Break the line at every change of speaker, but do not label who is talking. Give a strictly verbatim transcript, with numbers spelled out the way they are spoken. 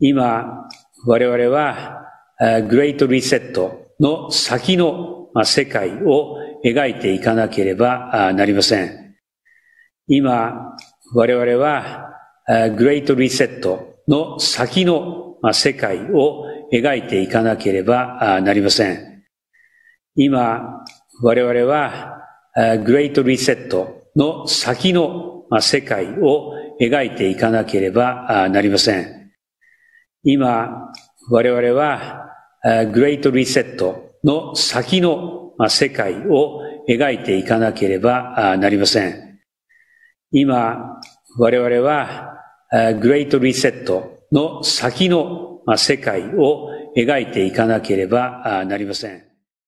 今、我々はグレートリセットの先の世界を描いていかなければなりません。今、我々はグレートリセットの先の世界を描いていかなければなりません。今、我々はグレートリセットの先の世界を描いていかなければなりません。今、我々はグレートリセットの先の世界を描いていかなければなりません。今、我々はグレートリセットの先の世界を描いていかなければなりません。